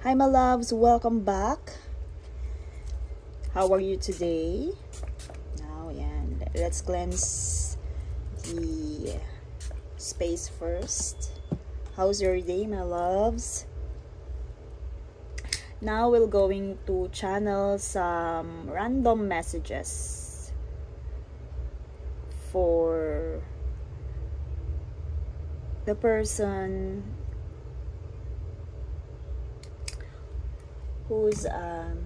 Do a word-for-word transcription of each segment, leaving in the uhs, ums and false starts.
Hi my loves, welcome back. How are you today? Now, yan. Let's cleanse the space first. How's your day, my loves? Now we're going to channel some random messages for the person who's um,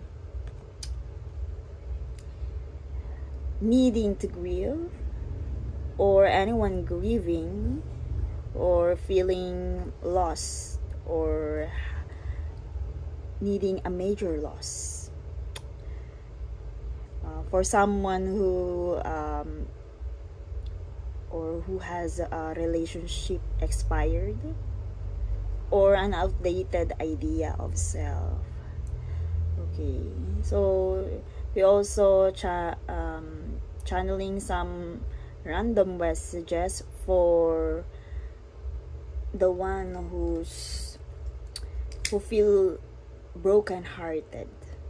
needing to grieve, or anyone grieving or feeling lost or needing a major loss. Uh, for someone who um, or who has a relationship expired, or an outdated idea of self. Okay, so we also cha um, channeling some random messages for the one who's who feel broken-hearted.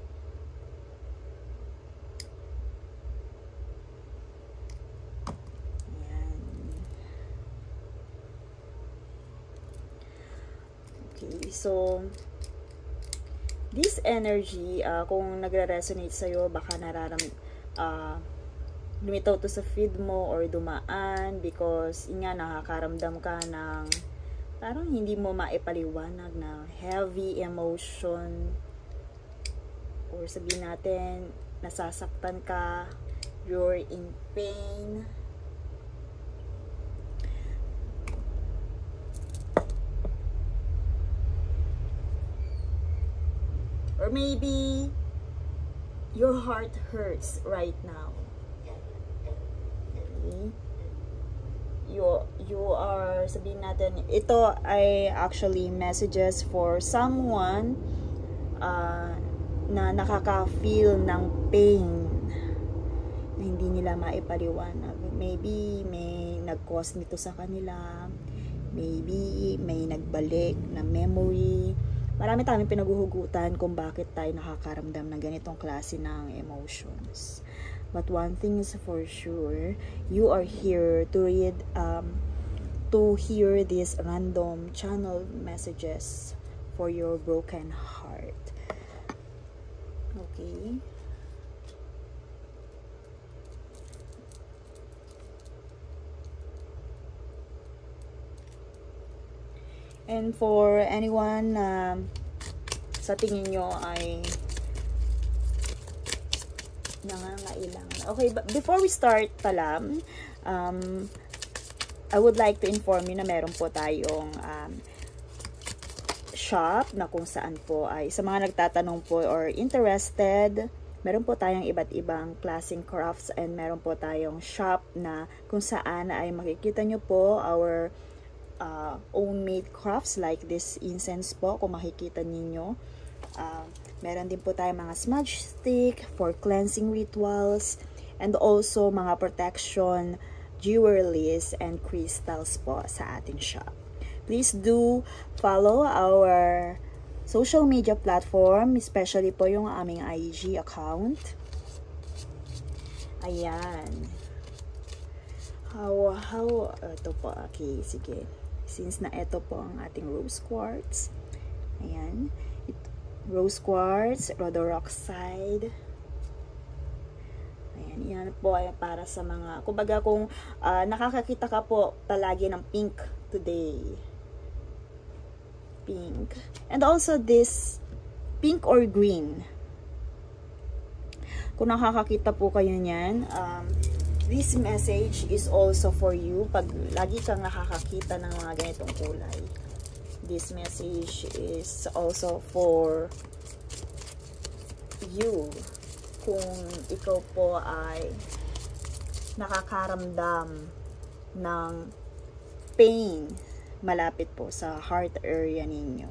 Okay, so this energy, uh, kung nagre-resonate sa'yo, baka nararam, uh, lumitaw to sa feed mo or dumaan because nga nakakaramdam ka ng parang hindi mo maipaliwanag na heavy emotion, or sabihin natin nasasaktan ka, you're in pain. Or maybe your heart hurts right now. Okay? You, you are, sabihin natin, ito ay actually messages for someone uh, na nakaka-feel ng pain na hindi nila maipaliwanag. Maybe may nag-cause nito sa kanila. Maybe may nagbalik na memory. Marami tayong pinaguhugutan kung bakit tayo nakakaramdam ng ganitong klase ng emotions. But one thing is for sure, you are here to read, um, to hear these random channel messages for your broken heart. Okay. And for anyone na um, sa tingin nyo ay nangangailangan. Okay, but before we start pala, um, I would like to inform you na meron po tayong um, shop na kung saan po ay sa mga nagtatanong po or interested, meron po tayong iba't ibang klaseng crafts, and meron po tayong shop na kung saan ay makikita nyo po our Uh, own made crafts like this incense po, kung makikita ninyo. Uh, meron din po tayo mga smudge stick for cleansing rituals, and also mga protection jewelries and crystals po sa ating shop. Please do follow our social media platform, especially po yung aming I G account. Ayan. How, how, ito po, okay, sige. Since na ito po ang ating rose quartz. Ayan. It, rose quartz, rhodoroxide. Ayan. Yan po ay para sa mga, kumbaga kung uh, nakakakita ka po palagi ng pink today. Pink. And also this pink or green. Kung nakakakita po kayo niyan, um, this message is also for you. Pag lagi kang nakakakita ng mga ganitong kulay, this message is also for you. Kung ikaw po ay nakakaramdam ng pain malapit po sa heart area ninyo.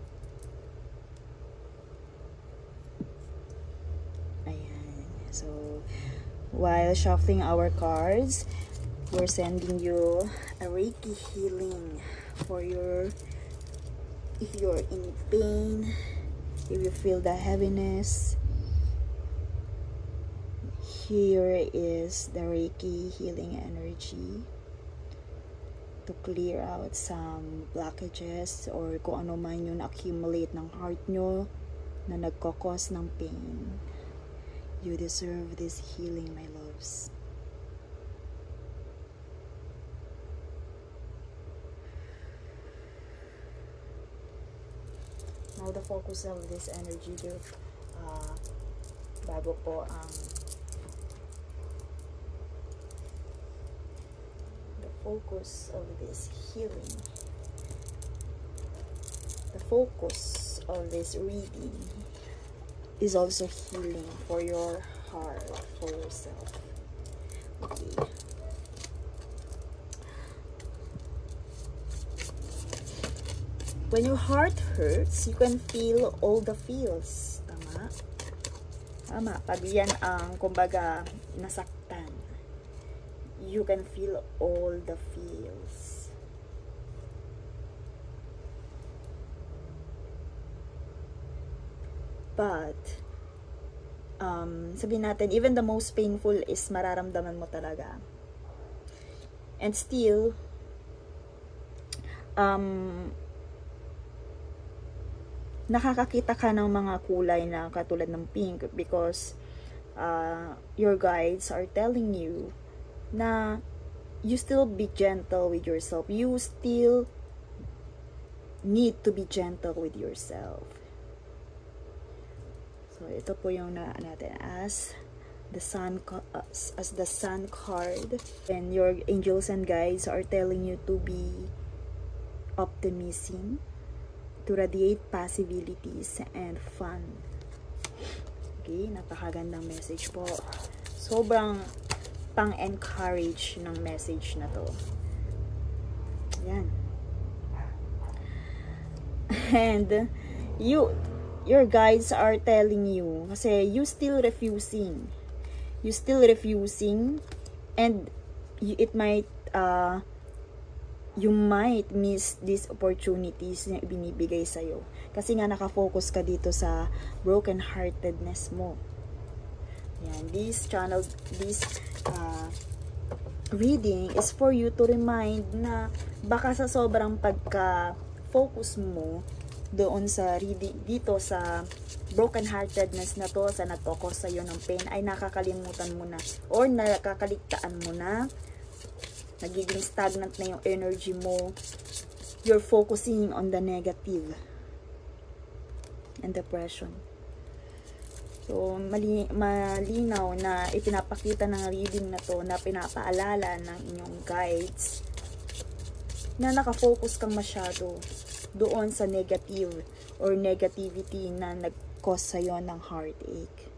Ayan. So, while shuffling our cards, we're sending you a Reiki healing for your, if you're in pain, If you feel the heaviness, here is the Reiki healing energy to clear out some blockages or kung ano man yung accumulate ng heart nyo na nagkakos ng pain. You deserve this healing, my loves. Now the focus of this energy, uh, bago po ang the focus of this healing, the focus of this reading is also healing for your heart, for yourself. Okay. When your heart hurts, you can feel all the feels. Tama? Tama. Pag yan ang, kumbaga, nasaktan, you can feel all the feels. But, um, sabihin natin, even the most painful is mararamdaman mo talaga. And still, um, nakakakita ka ng mga kulay na katulad ng pink because uh, your guides are telling you na you still be gentle with yourself. You still need to be gentle with yourself. So, ito po yung na natin as the sun, as, as the sun card. And your angels and guides are telling you to be optimism, to radiate possibilities and fun. Okay, napakagandang message po. Sobrang pang-encourage ng message na to. Yan. And you, your guides are telling you, kasi you still refusing. You still refusing and you, it might uh, you might miss these opportunities na binibigay sa'yo. Kasi nga nakafocus ka dito sa broken-heartedness mo. Yan. This channel, this uh, reading is for you to remind na baka sa sobrang pagka-focus mo doon sa reading, dito sa broken-heartedness na to, sa nagkakos sa'yo ng pain, ay nakakalimutan mo na or nakakaligtaan mo na, nagiging stagnant na yung energy mo. You're focusing on the negative and depression. So, mali malinaw na ipinapakita ng reading na to, na pinapaalala ng inyong guides na nakafocus kang masyado doon sa negative or negativity na nag-cause sa'yo ng heartache.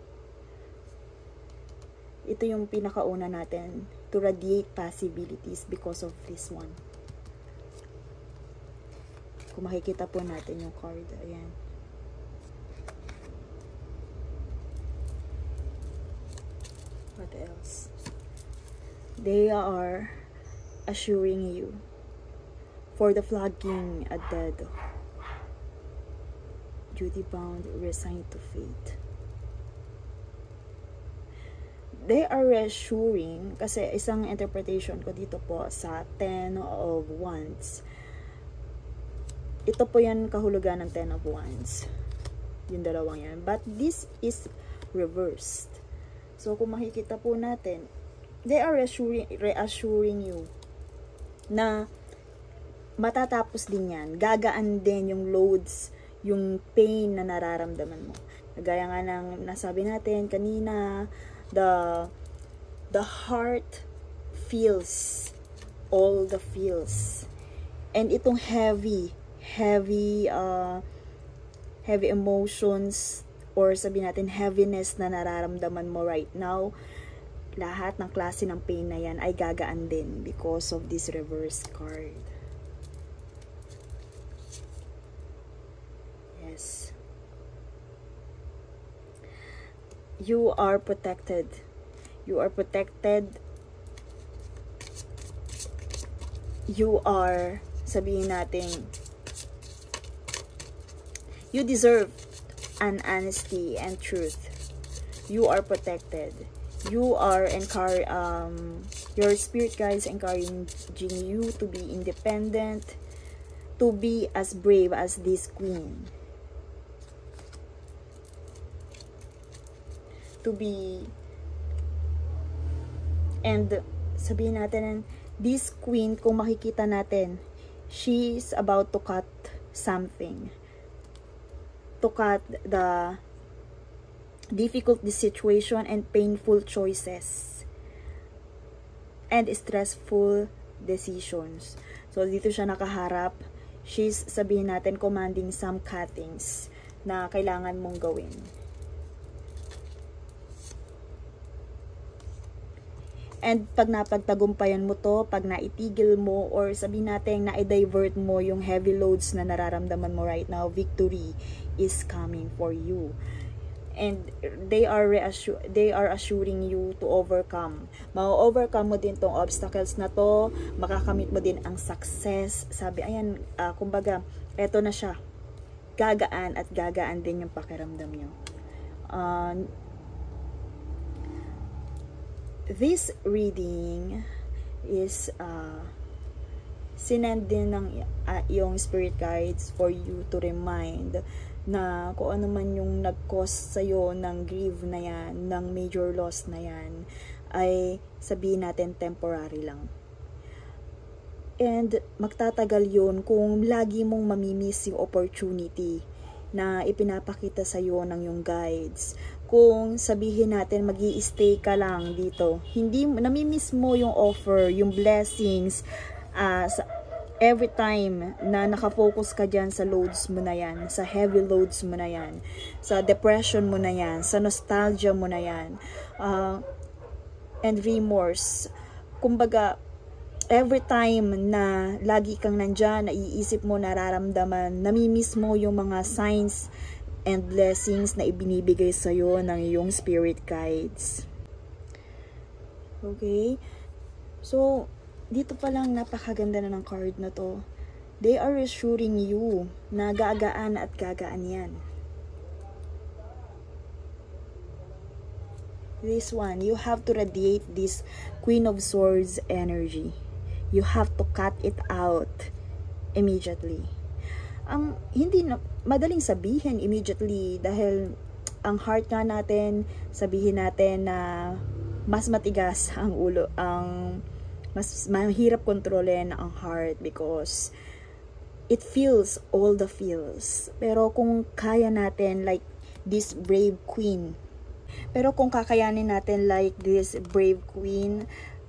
Ito yung pinakauna natin, to radiate possibilities because of this one. Kung makikita po natin yung card, ayan. What else? They are assuring you for the flogging at dead, duty bound, resigned to fate. They are reassuring, kasi isang interpretation ko dito po sa Ten of Wands. Ito po yan kahulugan ng Ten of Wands. Yung dalawang yan. But this is reversed. So, kung makikita po natin, they are reassuring, reassuring you na matatapos din yan. Gagaan din yung loads, yung pain na nararamdaman mo. Gaya nga ng nasabi natin kanina, the the heart feels all the feels, and itong heavy heavy uh, heavy emotions or sabihin natin heaviness na nararamdaman mo right now, lahat ng klase ng pain na yan ay gagaan din because of this reverse card. Yes. You are protected. You are protected. You are, sabihin natin, you deserve an honesty and truth. You are protected. You are encourage um your spirit guides encouraging you to be independent, to be as brave as this queen, to be, and sabihin natin, this queen, kung makikita natin, she is about to cut something, to cut the difficult situation and painful choices and stressful decisions. So dito siya nakaharap. She's, sabihin natin, commanding some cuttings na kailangan mong gawin. And pag napagtagumpayan mo to, pag naitigil mo, or sabihin natin na-divert mo yung heavy loads na nararamdaman mo right now, victory is coming for you. And they are reassure, they are assuring you to overcome. Ma-overcome mo din tong obstacles na to, makakamit mo din ang success. Sabi, ayan, uh, kumbaga, eto na siya. Gagaan at gagaan din yung pakiramdam nyo. Uh, this reading is uh, sinend din ng uh, yung spirit guides for you to remind na kung ano man yung nag-cause sa'yo ng grief na yan, ng major loss na yan, ay sabihin natin temporary lang. And magtatagal yun kung lagi mong mamimiss yung opportunity na ipinapakita sa'yo ng yung guides. Kung sabihin natin magi-stay ka lang dito, hindi, namimiss mo yung offer, yung blessings, uh, sa every time na nakafocus ka dyan sa loads mo na yan, sa heavy loads mo na yan, sa depression mo na yan, sa nostalgia mo na yan, uh, and remorse. Kumbaga, every time na lagi kang nandyan, naiisip mo, nararamdaman, namimiss mo yung mga signs and blessings na ibinibigay sa'yo ng iyong spirit guides. Okay? So, dito pa lang napakaganda na ng card na to. They are reassuring you na gagaan at gagaan yan. This one, you have to radiate this Queen of Swords energy. You have to cut it out immediately. Ang hindi na, madaling sabihin immediately dahil ang heart nga natin, sabihin natin na mas matigas ang ulo, ang mas mahirap kontrolin ang heart because it feels all the feels. Pero kung kaya natin like this brave queen, pero kung kakayanin natin like this brave queen,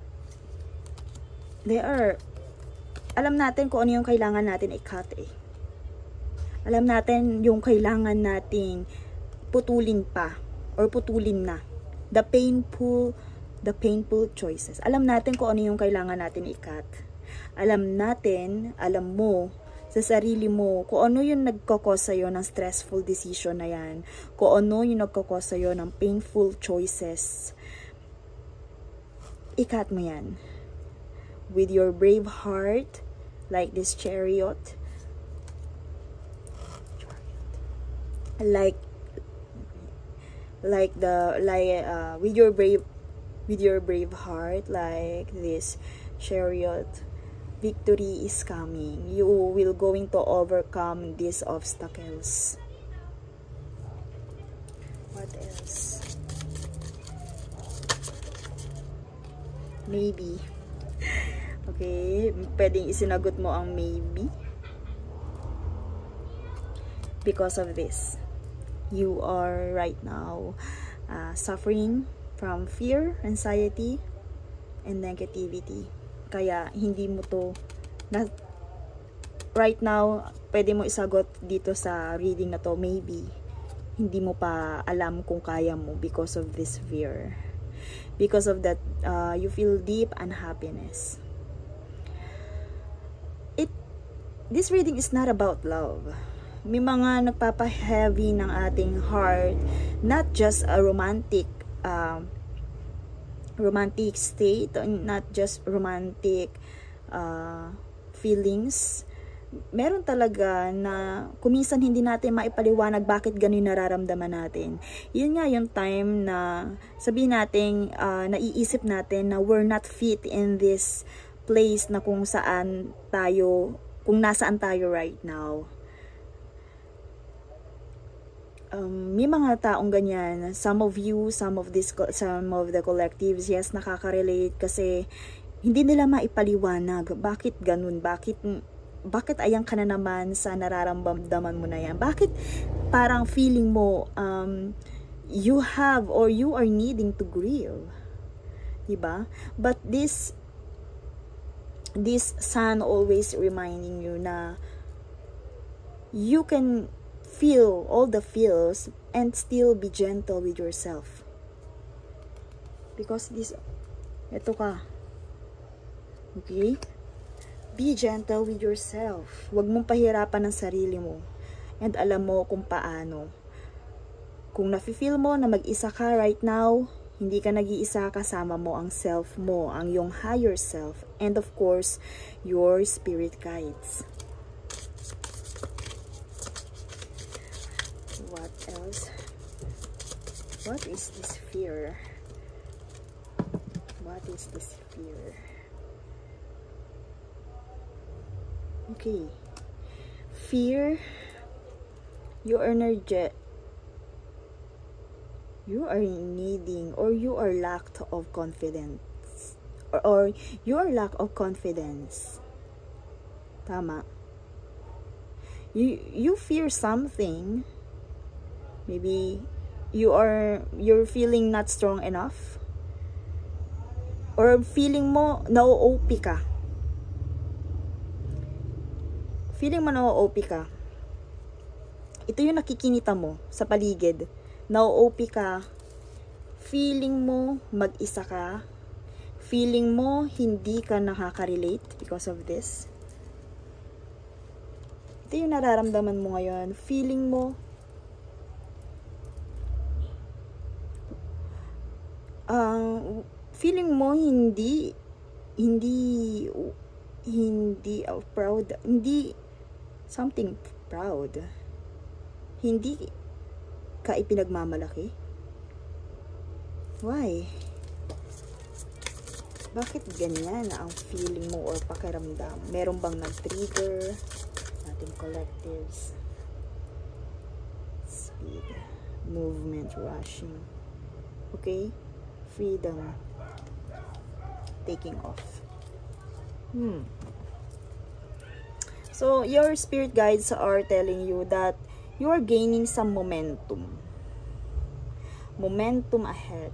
they are, alam natin kung ano yung kailangan natin i-cut eh. Alam natin yung kailangan nating putulin pa or putulin na. The painful the painful choices. Alam natin kung ano yung kailangan natin i-cut. Alam natin, alam mo, sa sarili mo, kung ano yung nagkakos sa'yo ng stressful decision na yan. Kung ano yung nagkakos sa'yo ng painful choices. I-cut mo yan. With your brave heart, like this chariot. Like, like the, like, uh, with your brave with your brave heart, like this chariot, victory is coming. You will going to overcome these obstacles. What else? Maybe. Okay, pwedeng isinagot mo ang maybe. Because of this, you are right now uh, suffering from fear, anxiety, and negativity. Kaya hindi mo to na, right now, pwede mo isagot dito sa reading na to, maybe hindi mo pa alam kung kaya mo because of this fear. Because of that, uh, you feel deep unhappiness. It, this reading is not about love. May mga nagpapa-heavy ng ating heart, not just a romantic uh, romantic state, not just romantic uh, feelings, meron talaga na kuminsan hindi natin maipaliwanag bakit ganun nararamdaman natin. Yun nga yung time na sabihin natin, uh, naiisip natin na we're not fit in this place na kung saan tayo, kung nasaan tayo right now. Um, may mga taong ganyan. Some of you, some of this, some of the collectives, yes, nakaka-relate kasi hindi nila maipaliwanag bakit ganun, bakit bakit ayan ka na naman sa nararamdaman mo na yan? Bakit parang feeling mo um, you have or you are needing to grieve? Diba? But this this sun always reminding you na you can feel all the feels and still be gentle with yourself. Because this, ito ka. Okay? Be gentle with yourself. Huwag mong pahirapan ang sarili mo. And alam mo kung paano. Kung nafe-feel mo na mag-isa ka right now, hindi ka nag-iisa, kasama mo ang self mo, ang yung higher self, and of course, your spirit guides. What else? What is this fear? What is this fear? Okay. Fear, your energy, you are needing or you are lacked of confidence. Or, or you are lack of confidence. Tama. You, you fear something. Maybe you are, you're feeling not strong enough. Or feeling mo, na-O P ka. Feeling mo na-O P ka. Ito yung nakikinita mo sa paligid. Na-O P ka. Feeling mo mag-isa ka. Feeling mo hindi ka nakaka-relate because of this. Ito yung nararamdaman mo ngayon. Feeling mo uh, feeling mo hindi hindi hindi uh, proud, hindi something proud, hindi ka ipinagmamalaki. Why? Bakit ganyan ang feeling mo or pakiramdam? Meron bang nag-trigger? Ating collectives. Speed, movement, rushing. Okay? Freedom. Taking off. Hmm. So, your spirit guides are telling you that you are gaining some momentum. Momentum ahead.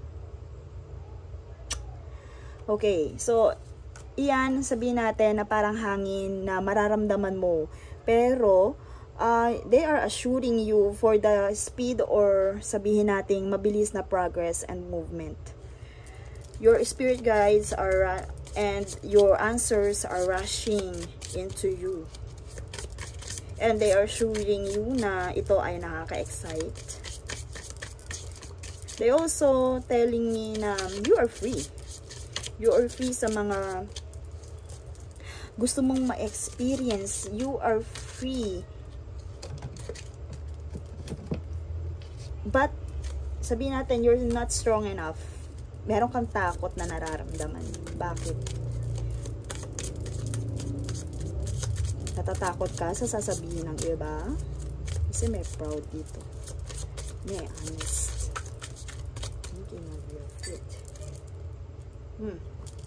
Okay, so, iyan, sabihin natin na parang hangin na mararamdaman mo. Pero, uh, they are assuring you for the speed or sabihin natin mabilis na progress and movement. Your spirit guides are, uh, and your answers are rushing into you. And they are assuring you na ito ay nakaka-excite. They also telling me na you are free. You are free sa mga gusto mong ma-experience. You are free. But, sabihin natin, you're not strong enough. Meron kang takot na nararamdaman. Bakit? Natatakot ka sa sasabihin ng iba? Kasi may proud dito. May honest. Thinking of your fit. Hmm.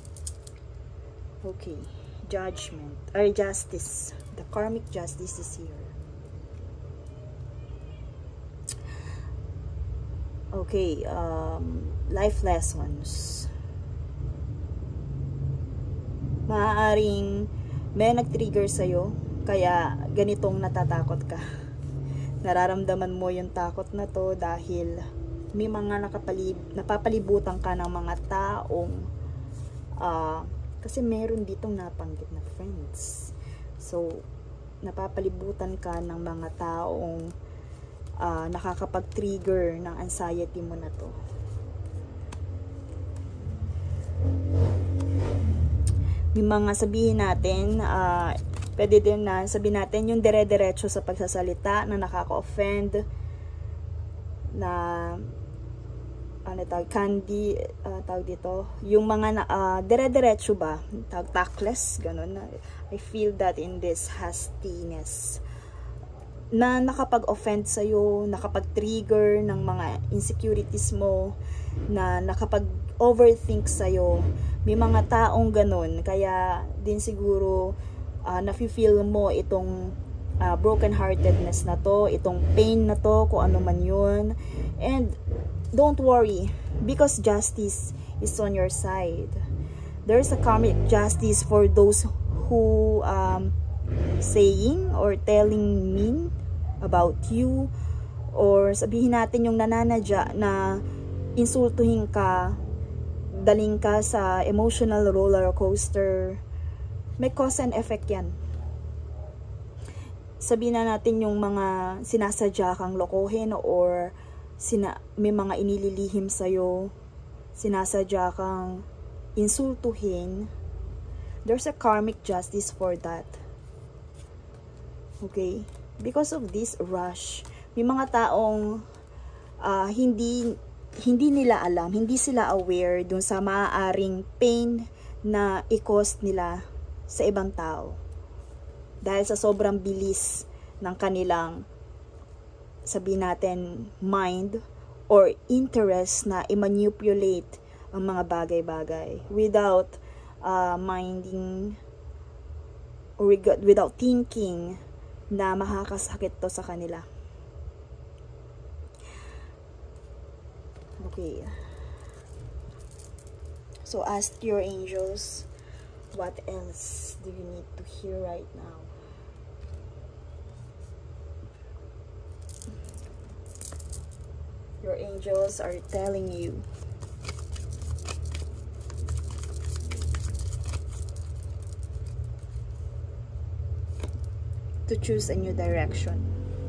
Okay. Judgment. Or justice. The karmic justice is here. Okay. Um, life lessons. Maaaring may nag-trigger sa'yo. Kaya ganitong natatakot ka. Nararamdaman mo yung takot na to dahil may mga nakapalib, napapalibutan ka ng mga taong uh, kasi meron ditong napanggit na friends. So, napapalibutan ka ng mga taong uh, nakakapag-trigger ng anxiety mo na to. May mga sabihin natin, uh, Pwede din na sabihin natin yung dire-diretso sa pagsasalita na nakaka-offend, na ano tawag, candy, uh, tawag dito, yung mga na, uh, dire-diretso ba, tawag tactless, ganun. I feel that in this hastiness, na nakapag-offend sa'yo, nakapag-trigger ng mga insecurities mo, na nakapag-overthink sa'yo. May mga taong ganun, kaya din siguro uh, nafe-feel mo itong uh, broken-heartedness na to, itong pain na to, kung ano man yun. And don't worry, because justice is on your side. There's a karmic justice for those who um, saying or telling mean about you, or sabihin natin yung nananadya na insultuhin ka, daling ka sa emotional roller coaster. May cause and effect yan. Sabihin na natin yung mga sinasadya kang lokohin, or sina may mga inililihim sa'yo, sinasadya kang insultuhin. There's a karmic justice for that. Okay? Because of this rush, may mga taong uh, hindi hindi nila alam, hindi sila aware dun sa maaaring pain na i-cause nila sa ibang tao. Dahil sa sobrang bilis ng kanilang, sabihin natin, mind or interest na i-manipulate ang mga bagay-bagay without uh, minding or without thinking na makakasakit to sa kanila. Okay. So ask your angels, what else do you need to hear right now? Your angels are telling you to choose a new direction.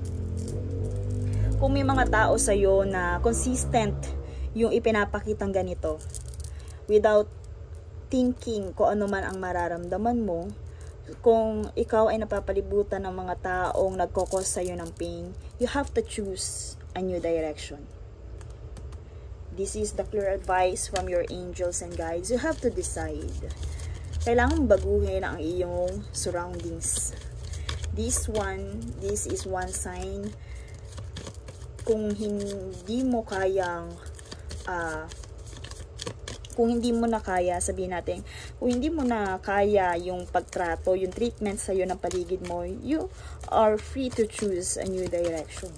Kung may mga tao sa'yo na consistent yung ipinapakitang ganito, without thinking kung ano man ang mararamdaman mo, kung ikaw ay napapalibutan ng mga taong nagkokos sa'yo ng pain, you have to choose a new direction. This is the clear advice from your angels and guides. You have to decide. Kailangan baguhin ang iyong surroundings. This one, this is one sign. Kung hindi mo kayang, uh, kung hindi mo na kaya, sabihin natin, kung hindi mo na kaya yung pagtrato, yung treatment sa'yo ng paligid mo, you are free to choose a new direction.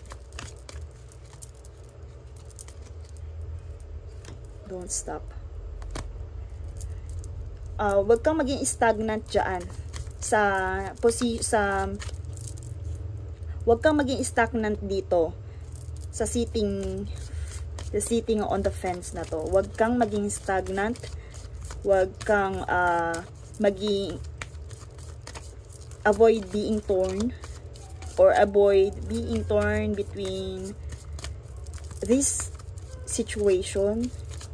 Don't stop. Uh, wag kang maging stagnant dyan. Sa, posi sa, wag kang maging stagnant dito. Sa sitting, the sitting on the fence na to. Wag kang maging stagnant. Wag kang uh, maging, avoid being torn. Or avoid being torn between this situation.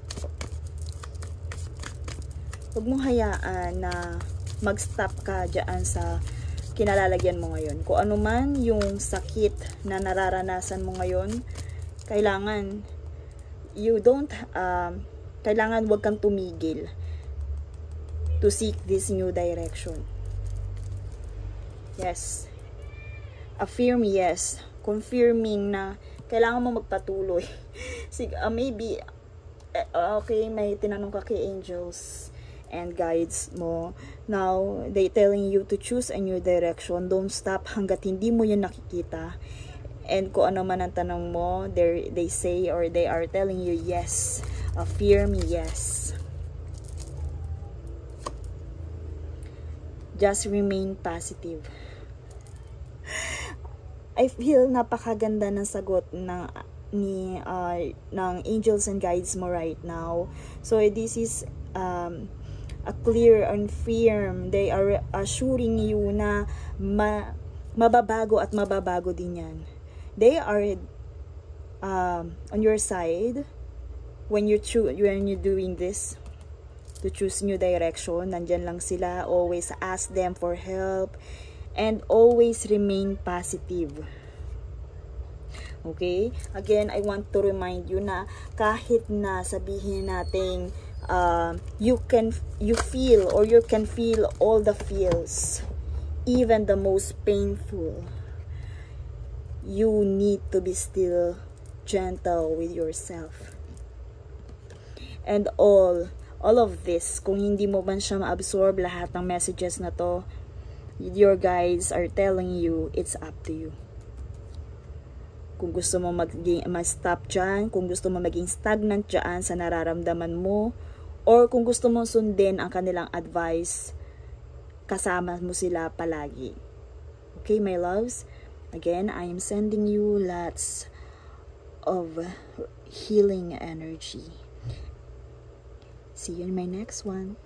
Huwag mong hayaan na mag-stop ka dyan sa kinalalagyan mo ngayon. Kung ano man yung sakit na nararanasan mo ngayon, kailangan you don't, um, kailangan huwag kang tumigil to seek this new direction. Yes. Affirm yes. Confirming na kailangan mo magpatuloy. Sig uh, maybe, uh, okay, may tinanong ka kay angels and guides mo. Now, they telling you to choose a new direction. Don't stop hanggat hindi mo yun nakikita. And kung ano man ang tanong mo, they say or they are telling you yes. Affirm yes. Just remain positive. I feel napakaganda ng sagot ng ni uh, ng angels and guides mo right now. So this is um a clear and firm. They are assuring you na ma mababago at mababago din yan. They are um, on your side when you when you're doing this. to choose new direction. Nandyan lang sila. Always ask them for help. And always remain positive. Okay? Again, I want to remind you na kahit na sabihin natin uh, you can, you feel or you can feel all the feels, even the most painful, you need to be still gentle with yourself. And all, all of this, kung hindi mo man siya ma-absorb lahat ng messages na to, your guides are telling you, it's up to you. Kung gusto mo mag-stop dyan, kung gusto mo maging stagnant dyan sa nararamdaman mo, or kung gusto mo sundin ang kanilang advice, kasama mo sila palagi. Okay, my loves? Again, I am sending you lots of healing energy. See you in my next one.